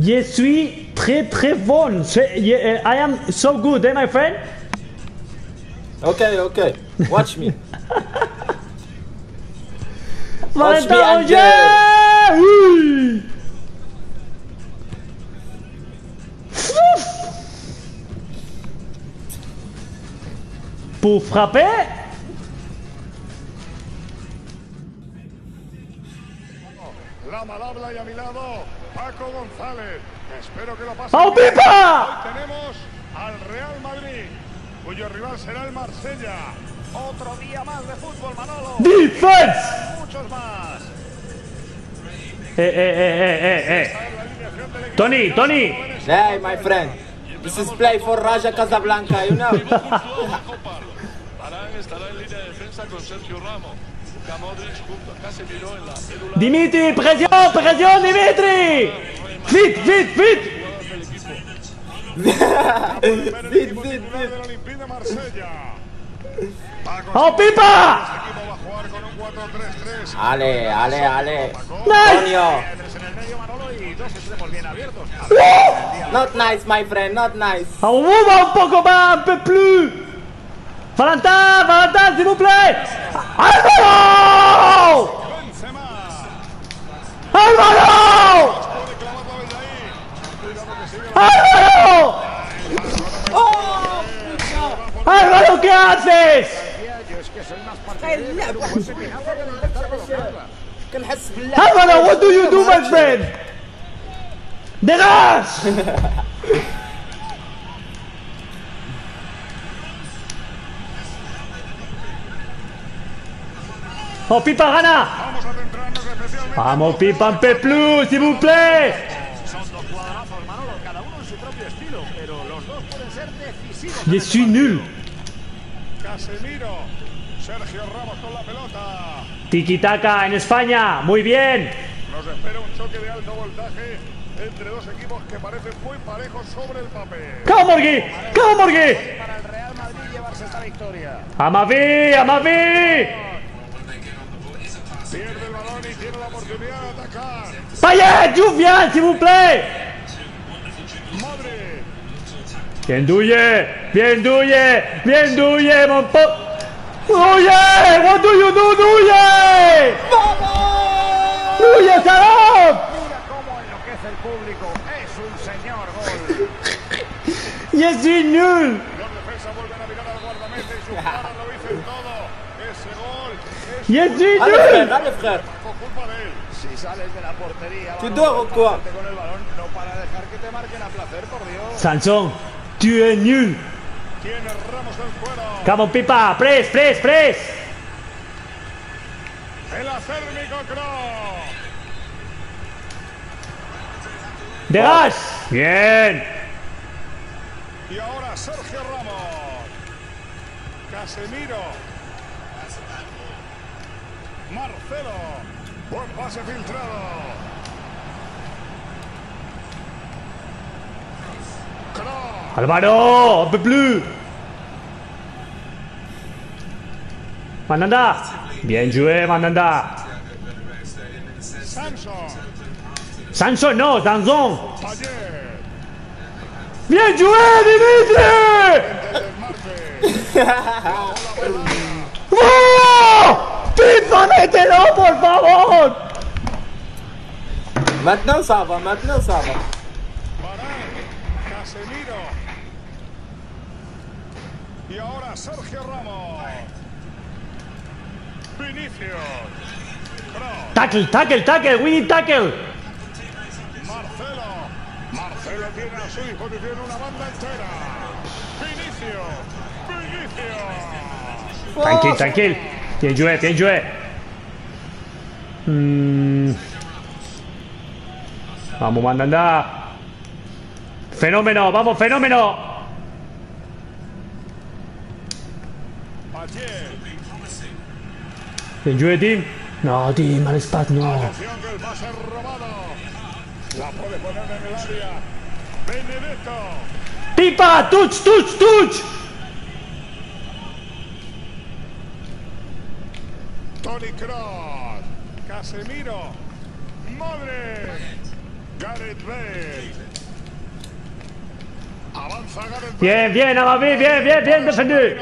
Je suis très bon. I am so good, my friend. Okay, okay. Watch me. Valentin, and oye! Oui. Pour frapper. La malhabla y a mi lado, Paco González. Espero que lo pase. ¡Vamos, bien. Pipa! Hoy tenemos al Real Madrid, cuyo rival será el Marsella. Otro día más de fútbol, Manolo. Defense. Muchos más. Tony. Hey, my friend. This is play for Raja Casablanca, you know. Varane estará en línea de defensa con Sergio Ramos. Luka Modric junto a Casemiro en la cédula. Dimitri, presión, Dimitri. Vite. Vite. Del Olympique de Marsella. ¡Oh, Pipa! Este equipo va a jugar con un 4-3-3. Ale. Nice. Tonio. Tres en el medio, Manolo, y dos extremos bien abiertos. Not nice, my friend, not nice. On ouvre un poco más, un peu plus. Valentin, s'il vous plaît. Álvaro. Benzema. Álvaro. Puede clavarla desde ahí. Cuidado que sigue. Álvaro, ¿qué haces? Yo es que soy más partidario de un seminario que de intentar colocarla. كنحس بالله. Álvaro, what do you do, my friend? Dégage. Oh, Pipa, gana. Vamos a centrarnos especialmente. Vamos, Pipa, un peu plus, s'il vous plaît. Son dos cuadrazos, Manolo, cada uno en su propio estilo, pero los dos pueden ser decisivos. Je suis nul. Casemiro, Sergio Ramos con la pelota. Tiki-taka en España, muy bien. Nos espera un choque de alto voltaje entre dos equipos que parecen muy parejos sobre el papel. Come Morgui. Para el Real Madrid llevarse esta victoria. À ma vie. Pierde el balón y tiene la oportunidad de atacar. Payet, you viens, s'il vous plaît. Modric. Bien douillé, mon pote. Douillé, what do you do, douillé? Douillé, salam. Mira cómo enloquece el público. Es un señor gol. Je suis nul. Los defensas vuelven a mirar al guardameta y sus caras lo dicen todo. Ese gol es Je suis Allez frère. por culpa de él. Si sales de la portería, Tu dors ou quoi? con el balón, no para dejar que te marquen a placer, por Dios. Sanson, tu es nul. Tiene Ramos el cuero. Come on, Pipa, press. El acérmico Kroos. Dégage. Bien. Y ahora Sergio Ramos. Casemiro. Marcelo. Buen pase filtrado. Kroos. Álvaro, un peu plus. Mandanda. Bien joué, Mandanda. Sanson. No, Sanson. Payet. Bien joué, Dimitri. ¡Oh! ¡Pipa, mételo, por favor! Maintenant ça va. Varane. Casemiro. Y ahora Sergio Ramos. Vinicius. Kroos. Tackle, we need tackle. Marcelo tiene a su disposición una banda entera. Vinicius. Tranquille. Bien joué. Vamos, Mandanda. Fenómeno, vamos, fenómeno. Payet. Bien joué, Tim. No, Tim, al espacio, no. Atención que el pase es robado. La puede poner en el área. Benedetto. Pipa, touch. Toni Kroos. Casemiro. Modric. Gareth Bale. Avanza Gareth Bale. Bien, bien, Amavi, bien, bien, bien defendido.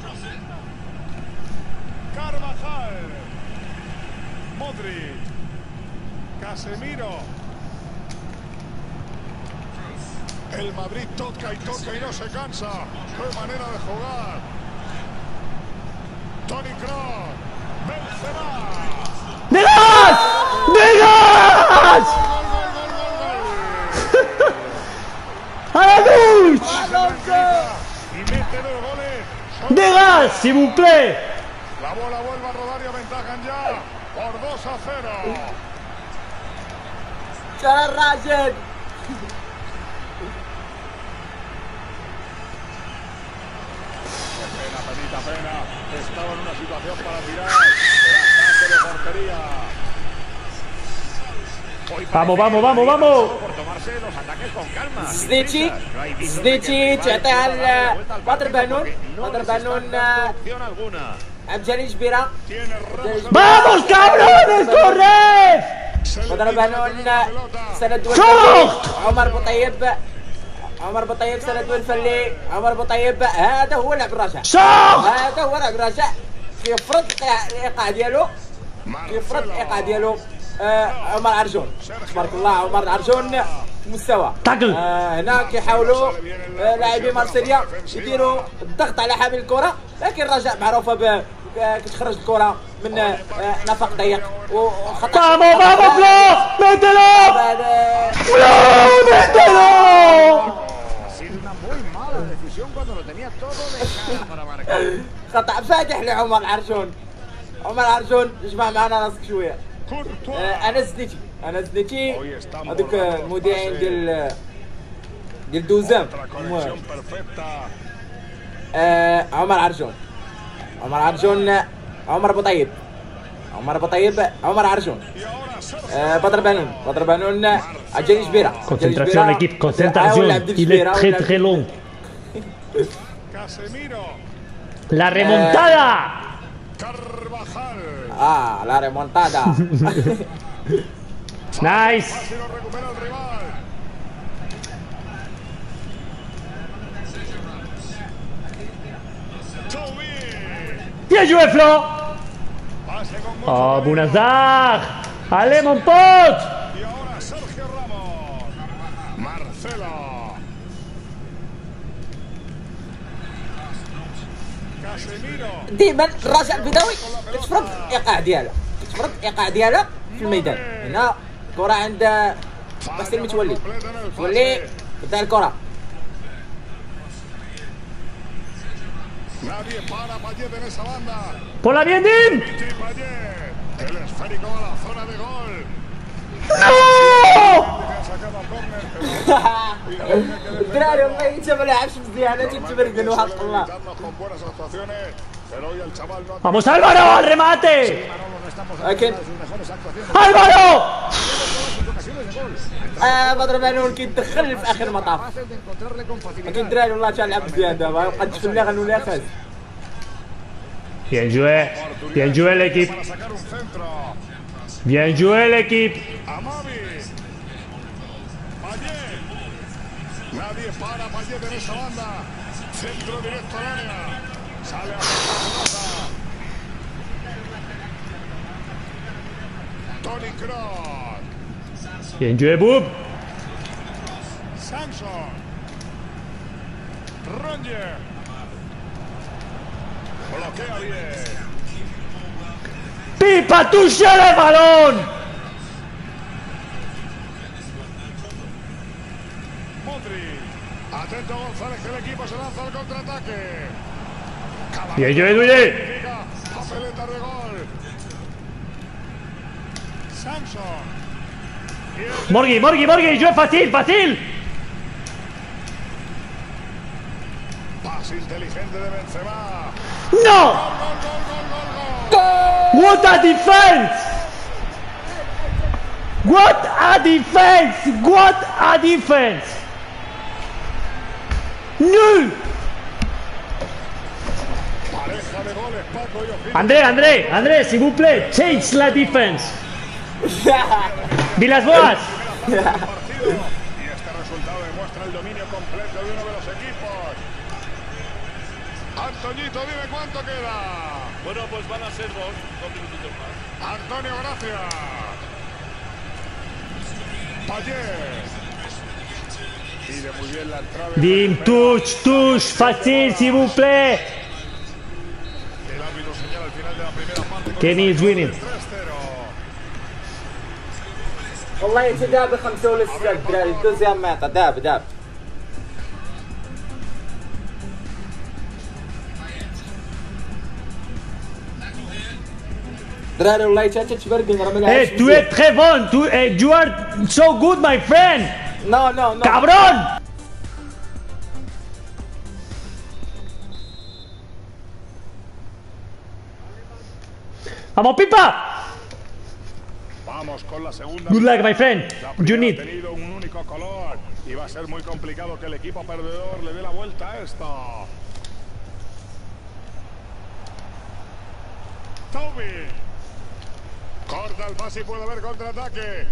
Carvajal. Modric. Casemiro. El Madrid toca y no se cansa. Qué manera de jugar. Toni Kroos. Benzema. ¡Negas! ¡Negas! ¡A la douche! Y mete 2 goles. ¡Negas, s'il vous plaît! La bola vuelve a rodar y aventajan ya por 2-0. ¡Cara Rashid! Pena. Estaba en una situación para tirar. El ataque de portería. Vamos, vamos, vamos, vamos. Por tomarse los ataques con calma. Zdičić يعطيها لبدر بنون. بدر بنون أمجري جبيرة. ¡Vamos, cabrones! ¡Corred! بدر بنون سند عمر بطيب. عمر بطيب سند والفلي. عمر بطيب هذا هو لعب الرجاء. ¡Soch! هذا هو لعب الرجاء. كيفرض الإيقاع ديالو. كيفرض الإيقاع ديالو. عمر عرجون. تبارك الله عمر عرجون مستوى. تاكل. هنا كيحاولوا لاعبي مارسيليا يديروا الضغط على حامل الكرة، لكن الرجاء معروفة كتخرج الكرة من نفق ضيق وخطأ. ¡Vamos, vamos, Flo! ¡Mételo! ¡Flo, mételo! خطأ فاتح لعمر عرجون. عمر عرجون اجمع معنا راسك شوية. انا زديتي هذوك المذيعين ديال دوزام. عمر عرجون. عمر عرجون. عمر بطيب. عمر بطيب. عمر عرجون. بدر بنون. بدر بنون عجيني جبيرة. Concentration, équipe, concentration. Il est très très long. La remontada. Carvajal. La remontada. Nice. Si lo recupera el rival. Bien joué, Flo. Pase con mucho Oh, peligro. Bounazar. Allez, mon pote. Y ahora Sergio Ramos. Marcelo. Casemiro. ديما الرجاء البيضاوي كتفرض الايقاع ديالها. كتفرض الايقاع ديالها في الميدان. هنا الكرة عند محسن متولي. متولي قدام الكرة. Nadie para Payet en esa banda. Por la bien, Dim. Y Payet. El esférico a la zona de gol. ¡No! Que ha sacado a córner. الدراري والله انت ما لعبش مزيان انت تبرقن وحق الله. Con buenas actuaciones. Pero hoy el chaval no ha ¡Vamos, Álvaro! ¡Al remate! لكن ¡Álvaro! بدر بنون كيتدخل في اخر مطاف. لكن الدراري والله تلعب مزيان دابا ما بقاتش في اللغن ولا خاز. Bien joué. Bien joué, l'équipe. para sacar un centro. Bien joué, l'équipe. Amavi. Payet. Nadie para Payet en esa banda. Centro directo al área. Sale a la pelota. Toni Kroos. Bien joué, Boub. Samson. Roger. Bloquea bien. ¡Pipa, touche el balón! Modric. Atento González, que el equipo se lanza al contraataque. Bien joué, Douillet. Papeleta de gol. Samson. Morgui, Morgui, Morgui. Joué facile, facile. Pase inteligente de Benzema. ¡No! Gol, gol, gol, gol, gol, gol. What a defense! What a defense! What a defense! Nul! Pareja de goles, Paco y Ojito. André, s'il vous plaît, change la defense. Villas-Boas! Y este resultado demuestra el dominio completo de uno de los equipos. Antoñito, dime cuánto queda. Bueno, pues van a ser dos minutitos más. Antonio, gracias. Payet. Pide muy bien la entrada. Dim, touche, facile, s'il vous plaît. El árbitro señala al final de la primera parte. Kenny is winning. 3-0. والله انت دابا 5 ولا 6 الدراري الدوزيام ميطا دابا دراري والله حتى تبرقن راه ما Hey, tu es très bon. You are so good, my friend. نو ¡Cabrón! ¡Vamos, Pipa! Vamos con la segunda. Good luck, my friend. La You primera need. ha tenido un único color y va a ser muy complicado que el equipo perdedor le dé la vuelta a esto. Toby. Corta el pase y puede haber contraataque.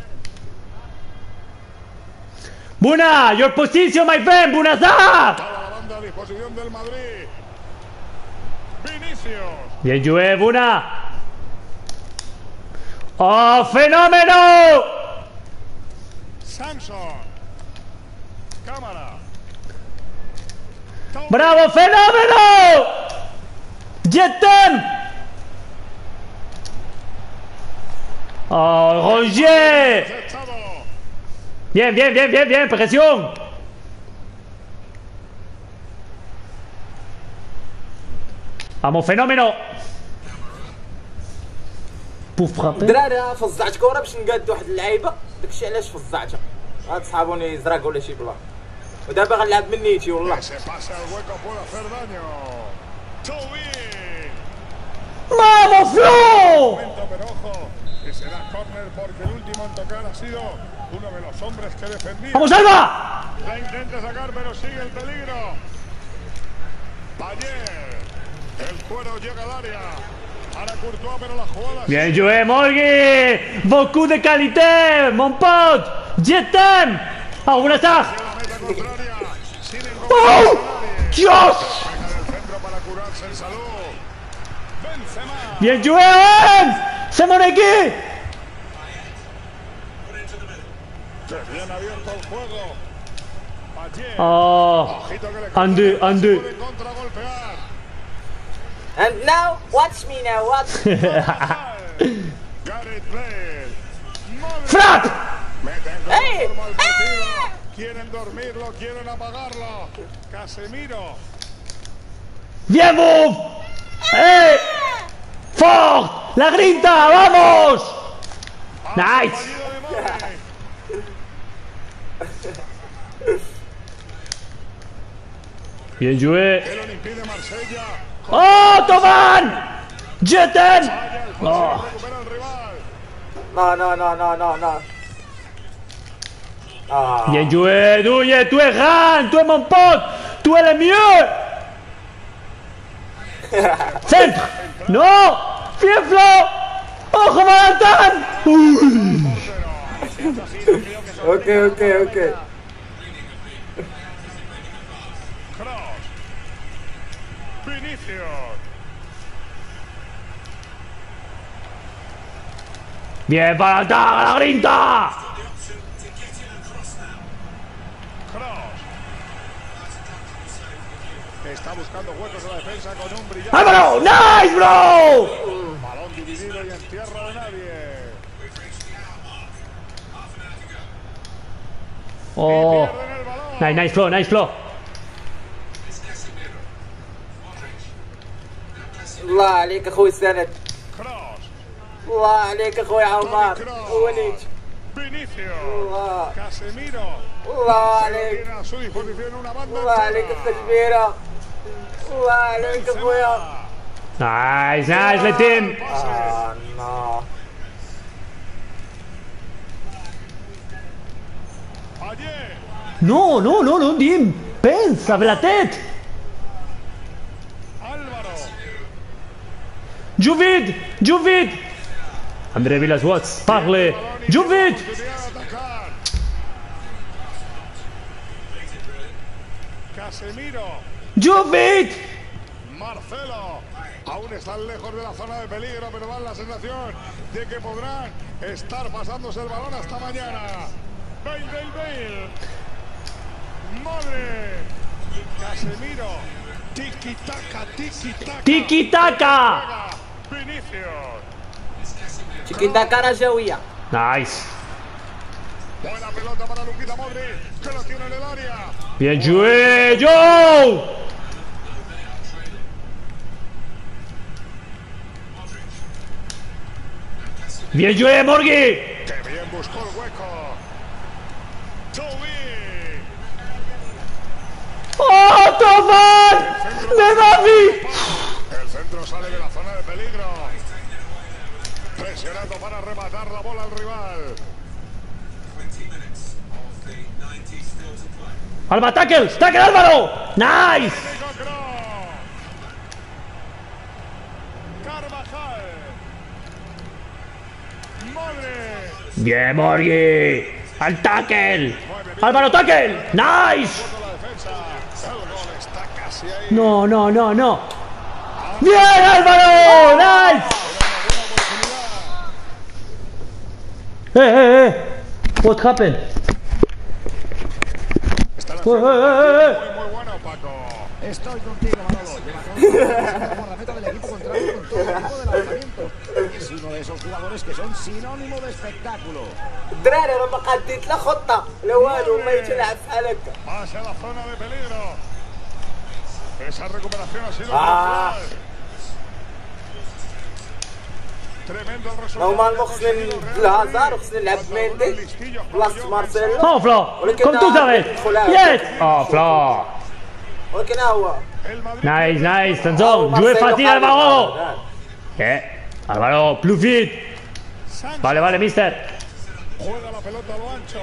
Buna, your position, my friend. Bunaza. Toda la banda a disposición del Madrid. Vinicius. Bien, Juve, Buna. ¡Oh, fenómeno! Samson. Cámara. Toby. ¡Bravo, fenómeno! ¡Jetem! ¡Oh, Roger! Desechado. Bien, presión. Vamos, fenómeno. Pour frapper. دراري فزعت كره باش نقاد واحد اللعيبه داكشي علاش فزعتها هاد صحابوني زراق ولا شي بلا ودابا غنلعب من نيتي والله Ese pase al hueco puede hacer daño. Toby. ¡Vamos, Flo! Pero ojo, que será córner porque el último en tocar ha sido uno de los hombres que defendía. ¡Vamos, Alba! La intenta sacar, pero sigue el peligro. Payet. El cuero llega al área. Ahora Courtois, pero la jugada. Bien joué, Morgui! Beaucoup de qualité, mon pote! Jetem! ¡Ah, una tag! La meta contraria. Sin ¡Oh! nadie. ¡Dios! Saca del centro para curarse en salud. Benzema. Bien joué, Hans! ¡C'est mon équipe! Que bien abierto el juego. Payet. Oh, Ojito que le un deux, un deux. puede contragolpear. and now watch me now watch Gareth Bale. Madre. Frappe! Meten ¡Ey! forma al partido. Quieren dormirlo, quieren apagarlo. Casemiro. ¡Bien, move! ¡Eh! ¡Fort! ¡La grinta! ¡Vamos! ¡Nice! Fallido de Modric. Bien joué! Que lo impide Marsella. ¡Oh, Toman! ¡Jetem! Falla el pase, Oh. recupera el rival. no ah Bien joué, Douillet! ¡Tú es Ran! ¡Tú es mon pote! ¡Tú es le mieux! ¡Centre! ¡No! ¡Bien, Flo! ¡Ojo, Valentin! ¡Uy! ok Cross. Vinicius. ¡Bien, Valentin! ¡A la grinta! Cross. Está buscando huecos en la defensa con un brillante ¡Álvaro! ¡Nice, bro! balón dividido y en tierra de nadie. Oh, Pierden el balón. nice flow. الله عليك اخوي سند Cross. الله عليك اخوي عمار Cross. وليد Vinicius. الله Casemiro. الله عليك Tiene a su disposición una banda الله عليك entera. التكبيره الله عليك اخويا Nice, le team. ah no Payet. No, Dim. Pensa, avec la tête. Álvaro. Joue vite. André Villas-Watts, parle. Joue vite. Oportunidad de atacar. Casemiro. Jovit. Marcelo. Aún están lejos de la zona de peligro, pero dan la sensación de que podrán estar pasándose el balón hasta mañana. Bale. Madre. Casemiro. Tiki-taka. Tiki-taka. Vinicius. Chiquita cara Jawiya. Nice. Buena pelota para Luquita Modric, que lo tiene en el área. Bien joué, Joe. Bien joué, Morgui. Que bien buscó el hueco. Toby. ¡Oh, Tomás! ¡De David! El centro sale de la zona de peligro. Presionando para rematar la bola al rival. ¡Alba, tackle! ¡Tackle, Álvaro! ¡Nice! Carvajal. Madre. Bien, Morgui. ¡Al tackle! ¡Álvaro, tackle! ¡Nice! La defensa. El gol está casi ahí. No. ¡Bien, Álvaro! ¡Nice! What happened? Están haciendo muy bueno, Paco. Estoy contigo, Manolo. Lleva por la meta del equipo contrario con todo tipo de lanzamientos. Es uno de esos jugadores que son sinónimo de espectáculo. الدراري راه ما قاديت لا خطه لا والو ما يتلعب بحال هكا. Hacia la zona de peligro. Esa recuperación ha sido Ah. crucial. Tremendo el resultado. نورمال خصنا الهازار وخصنا نلعب ميندي بلاصه مارسيلو. ¡Oh, Flo! ¡Como tú sabes! ¡Yes! ¡Oh, Flo! ولكن ها هو El Madrid. Nice, Tanzón. Joué fácil, Álvaro. Álvaro, plus vite. Sánchez Vale, mister. juega la pelota a lo ancho.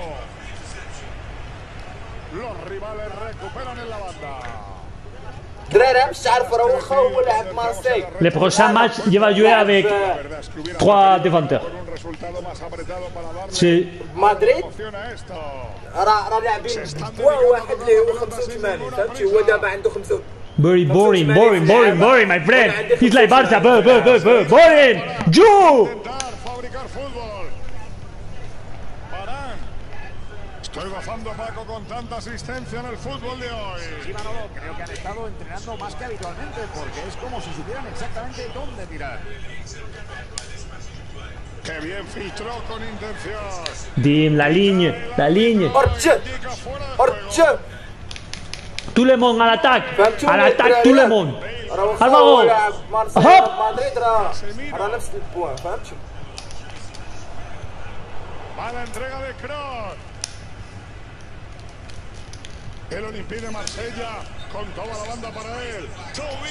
Los rivales recuperan en la banda. الدراري مش تعرفوا راه واخا هو لاعب مارسيل. Les prochains matchs, il va jouer avec La verdad es que hubiera 3 preferido défenseurs. con un resultado más apretado para darle Sí. مدريد emoción a esto. راه لاعبين واحد اللي هو 85 فهمتي هو دابا عنده 85. Very boring, my friend. He's like Barca, boring. Joe! Intentar fabricar fútbol. Varane. Estoy gozando, Paco, con tanta asistencia en el fútbol de hoy. Sí, Manolo, creo que han estado entrenando más que habitualmente porque es como si supieran exactamente dónde tirar. Que bien filtró con intención. Dim, la ligne. ارتش Indica fuera de ارتش juego. Tout le monde à l'attaque. À l'attaque, tout le monde. راه واخا Álvaro. هو لاعب مارسيل هوب. مدريد راه نفس البوان فهمتي. Mala entrega de Kroos. El Olympique de Marsella con toda la banda para él. Toby.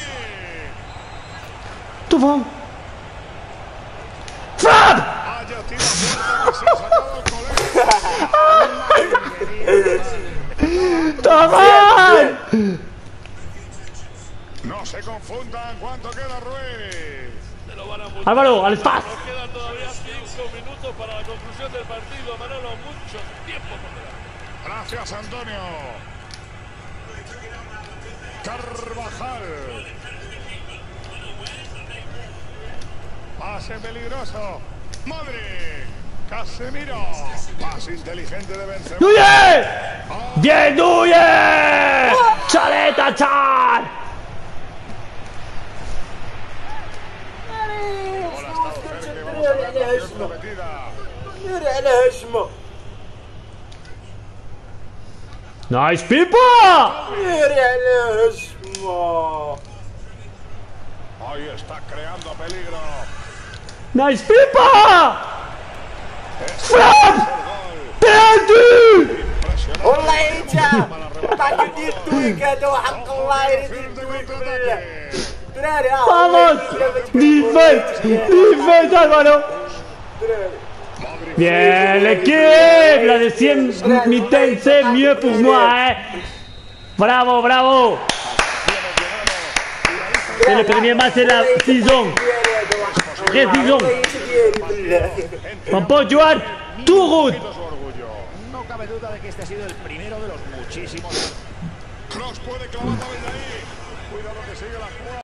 Tout va. Frappe! Vaya tiro fuerte que se ha sacado el colega. Tomás! No se confundan cuánto queda Ruiz. Se lo van a multar. Álvaro, al espacio. Nos quedan todavía 5 minutos para la conclusión del partido, Manolo. Mucho tiempo por delante. Gracias, Antonio. Carvajal. Pase peligroso. Madrid. Casemiro. Pase inteligente de Benzema. Douye! Bien Douye! Chaleta, chal! Bola ha estado cerca y vamos a ver la acción repetida. ديري على هجمه Nice Pipa! ديري على هجمه. Ahí está creando peligro. Nice Pipa! Frappe! Gol. Penalty! Impresionante. والله يتا عطاك يدير التويك هذا وحق الله يريد Perfil de التويك contraataque. دراري Vamos! Defense, Álvaro! Bien, l'équipe! La deuxième mi-temps, c'est mieux pour moi, hein! Bravo! C'est le premier match de la saison. Précision. Mon pote Joan, tout route. Su orgullo. No cabe duda de que este ha sido el primero de los muchísimos. Cross puede clavarla desde ahí. Cuidado que sigue la jugada.